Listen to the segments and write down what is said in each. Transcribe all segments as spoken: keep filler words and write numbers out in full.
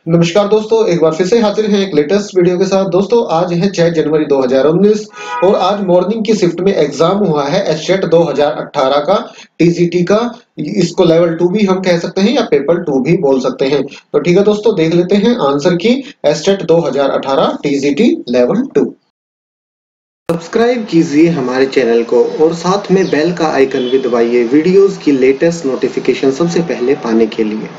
नमस्कार दोस्तों, एक बार फिर से हाजिर हैं एक लेटेस्ट वीडियो के साथ। दोस्तों आज है छह जनवरी दो हज़ार उन्नीस और आज मॉर्निंग की शिफ्ट में एग्जाम हुआ है एससेट दो हज़ार अठारह का, टीजीटी का। इसको लेवल टू भी हम कह सकते हैं या पेपर टू भी बोल सकते हैं। तो ठीक है दोस्तों, देख लेते हैं आंसर की एससेट दो हज़ार अठारह टीजीटी लेवल टू। सब्सक्राइब कीजिए हमारे चैनल को और साथ में बेल का आइकन भी दबाइए वीडियोस की लेटेस्ट नोटिफिकेशन सबसे पहले पाने के लिए।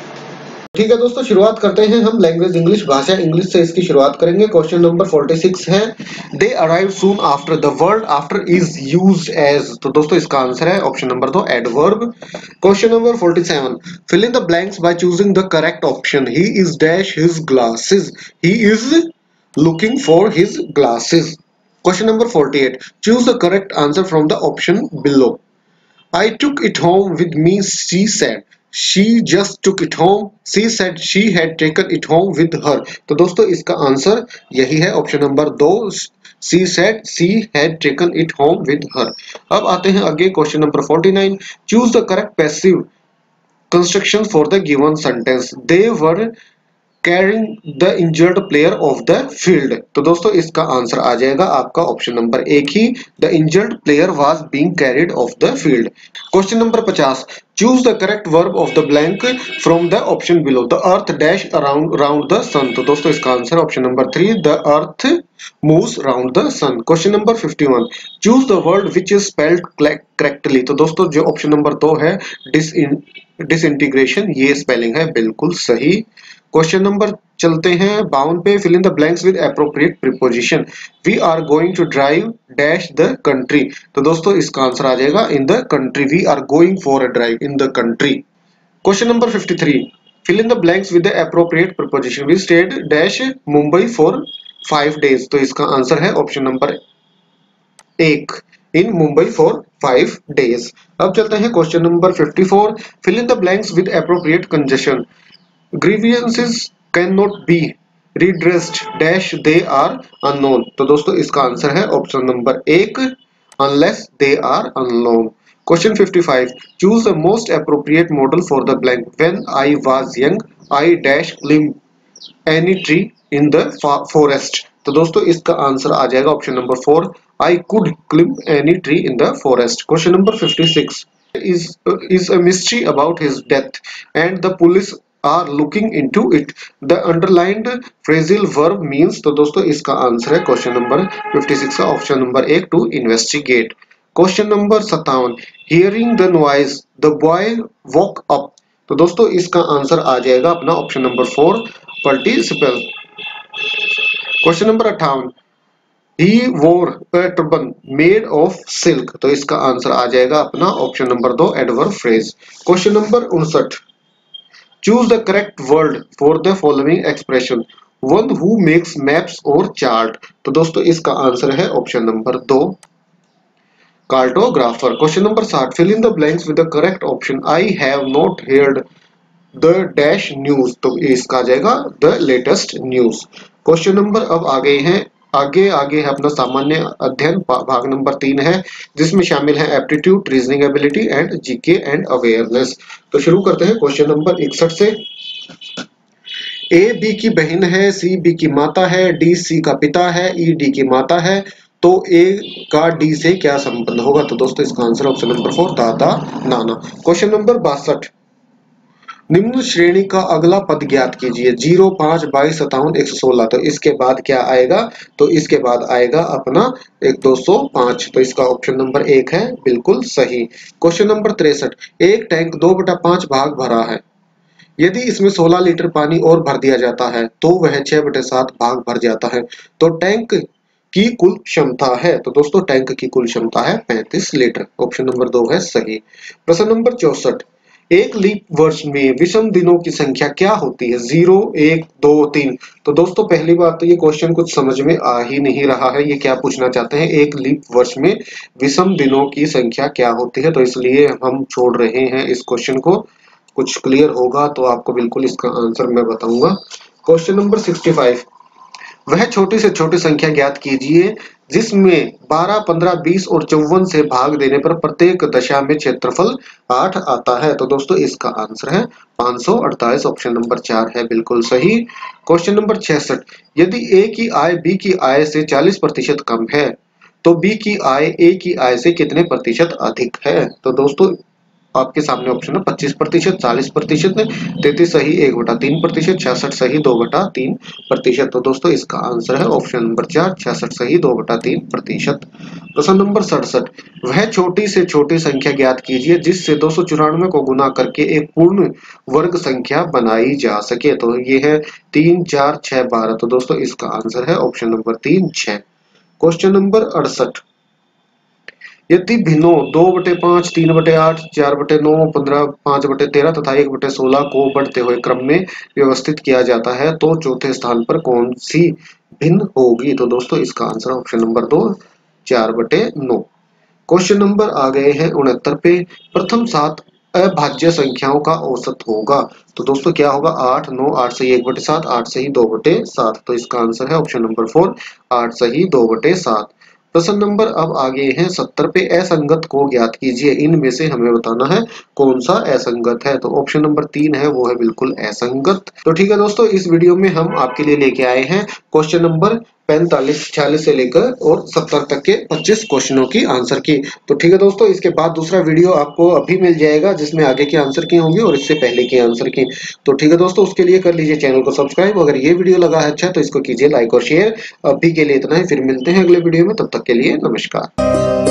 ठीक है दोस्तों, शुरुआत करते हैं हम लैंग्वेज इंग्लिश, भाषा इंग्लिश से इसकी शुरुआत करेंगे। क्वेश्चन नंबर छियालीस है, they arrive soon after the word after is used as. तो दोस्तों इसका आंसर है ऑप्शन नंबर दो, एडवर्ब। क्वेश्चन नंबर सैंतालीस, fill in the blanks by choosing the correct option. He is dash his glasses, he is looking for his glasses. Question number अड़तालीस, choose the correct answer from the option below. I took it home with me, she said. She just took it home. She said she had taken it home with her. तो दोस्तों इसका answer यही है, option number दो, She said she had taken it home with her. अब आते हैं आगे, क्वेश्चन नंबर उनचास, choose the correct passive construction for the given sentence. They were carrying the injured player off the field. तो दोस्तों इसका answer आ जाएगा आपका ऑप्शन नंबर एक ही, the injured player was being carried off the field. Question number पचास, choose the correct verb of the blank from the option below. The earth dash around round the sun. तो दोस्तों इसका answer option number three, the earth moves round the sun. Question number इक्यावन, choose the word which is spelled correctly. तो दोस्तों जो option number दो है, dish disintegration, ये स्पेलिंग है बिल्कुल सही। क्वेश्चन नंबर चलते हैं बावन पे, fill in the blanks with appropriate preposition. We are going to drive dash the country. तो दोस्तों इसका आंसर आ जाएगा in the country. We are going for a drive in the country. Question number तिरेपन, fill in the blanks with the appropriate preposition. We stayed dash Mumbai for five days. तो इसका answer है option number एक, in Mumbai for five days. अब चलते हैं question number चौवन, fill in the blanks with appropriate conjunction. grievances cannot be redressed dash they are unknown। तो दोस्तों इसका आंसर है ऑप्शन नंबर एक, unless they are unknown। Question पचपन, choose the most appropriate model for the blank। when I was young I dash climbed any tree in the forest। तो दोस्तों इसका answer आ जाएगा option number four, I could climb any tree in the forest। Question number छप्पन, is is a mystery about his death and the police are looking into it। the underlined phrasal verb means। तो दोस्तों इसका answer है question number छप्पन का option number एक, to investigate. Question number सत्तावन, hearing the noise the boy woke up। तो दोस्तों इसका आंसर आ जाएगा अपना option number four, participle. Question number अट्ठावन, he wore a turban made of silk। तो इसका आंसर आ जाएगा अपना ऑप्शन नंबर दो, एडवर्ब फ्रेज। क्वेश्चन नंबर उनसठ, choose the correct word for the following expression। one who makes maps or chart। तो दोस्तों इसका आंसर है ऑप्शन नंबर दो, कार्टोग्राफर। क्वेश्चन नंबर साठ, fill in the blanks with the correct option। I have not heard the dash news। तो इसका आ जाएगा the latest news। Question number अब आ गए हैं आगे आगे है अपना सामान्य अध्ययन, भाग नंबर तीन है, जिसमें शामिल है aptitude, reasoning ability and GK and awareness. तो शुरू करते हैं क्वेश्चन नंबर इकसठ से। ए बी की बहन है, सी बी की माता है, डी सी का पिता है, ई डी की माता है। तो ए का डी से क्या संबंध होगा? तो दोस्तों इसका आंसर ऑप्शन नंबर फोर, दादा नाना। क्वेश्चन नंबर बासठ, निम्न श्रेणी का अगला पद ज्ञात कीजिए। जीरो, पांच, बाईस, सतावन, एक सौ सोलह। तो इसके बाद क्या आएगा? तो इसके बाद आएगा अपना एक दो सौ पांच। तो इसका ऑप्शन नंबर एक है बिल्कुल सही। क्वेश्चन नंबर तिरसठ, एक टैंक दो बटा पांच भाग भरा है, यदि इसमें सोलह लीटर पानी और भर दिया जाता है तो वह छह बटे सात भाग भर जाता है। तो टैंक की कुल क्षमता है। तो दोस्तों टैंक की कुल क्षमता है पैंतीस लीटर। ऑप्शन नंबर दो है सही। प्रश्न नंबर चौसठ, एक लीप वर्ष में विषम दिनों की संख्या क्या होती है? जीरो, एक, दो, तीन। तो दोस्तों पहली बात तो ये क्वेश्चन कुछ समझ में आ ही नहीं रहा है। ये क्या पूछना चाहते हैं? एक लीप वर्ष में विषम दिनों की संख्या क्या होती है? तो इसलिए हम छोड़ रहे हैं इस क्वेश्चन को। कुछ क्लियर होगा तो आपको बिल्कुल इसका आंसर मैं बताऊंगा। क्वेश्चन नंबर पैंसठ, वह छोटी से छोटी संख्या ज्ञात कीजिए जिसमें बारह, पंद्रह, बीस और चौवन से भाग देने पर प्रत्येक दशा में क्षेत्रफल आठ आता है। तो दोस्तों इसका आंसर है पाँच सौ अड़तालीस। ऑप्शन नंबर चार है बिल्कुल सही। क्वेश्चन नंबर छियासठ, यदि ए की आय बी की आय से चालीस प्रतिशत कम है तो बी की आय ए की आय से कितने प्रतिशत अधिक है? तो दोस्तों आपके सामने ऑप्शन है पच्चीस प्रतिशत, चालीस प्रतिशत, तैतीस सही, एक बटा तीन प्रतिशत, छियासठ सही, दो बटा तीन प्रतिशत। तो दोस्तों इसका आंसर है ऑप्शन नंबर चार, छियासठ सही, दो बटा तीन प्रतिशत। प्रश्न नंबर सड़सठ, वह छोटी से छोटी संख्या ज्ञात कीजिए जिससे दो सौ चौरानवे को गुना करके एक पूर्ण वर्ग संख्या बनाई जा सके। तो ये है तीन, चार, छह, बारह। तो दोस्तों इसका आंसर है ऑप्शन नंबर तीन, छह। क्वेश्चन नंबर अड़सठ, यदि भिन्नों दो बटे पांच, तीन बटे आठ, चार बटे नौ, पंद्रह, पांच बटे तेरह तथा एक बटे सोलह को बढ़ते हुए क्रम में व्यवस्थित किया जाता है तो चौथे स्थान पर कौन सी भिन्न होगी? तो दोस्तों इसका आंसर ऑप्शन नंबर दो, चार बटे नौ। क्वेश्चन नंबर आ गए हैं उनहत्तर पे, प्रथम सात अभाज्य संख्याओं का औसत होगा। तो दोस्तों क्या होगा? आठ, नौ, आठ सही एक बटे सात, आठ सही दो बटे सात। तो इसका आंसर है ऑप्शन नंबर फोर, आठ सही दो बटे सात। प्रश्न नंबर अब आगे हैं सत्तर पे, असंगत को ज्ञात कीजिए, इनमें से हमें बताना है कौन सा असंगत है। तो ऑप्शन नंबर तीन है वो है बिल्कुल असंगत। तो ठीक है दोस्तों, इस वीडियो में हम आपके लिए लेके आए हैं क्वेश्चन नंबर पैंतालीस, छियालीस से लेकर और सत्तर तक के पच्चीस क्वेश्चनों की आंसर की। तो ठीक है दोस्तों, इसके बाद दूसरा वीडियो आपको अभी मिल जाएगा जिसमें आगे के आंसर की होंगे और इससे पहले के आंसर की। तो ठीक है दोस्तों, उसके लिए कर लीजिए चैनल को सब्सक्राइब। अगर ये वीडियो लगा है अच्छा तो इसको कीजिए लाइक और शेयर। अभी के लिए इतना ही, फिर मिलते हैं अगले वीडियो में, तब तक के लिए नमस्कार।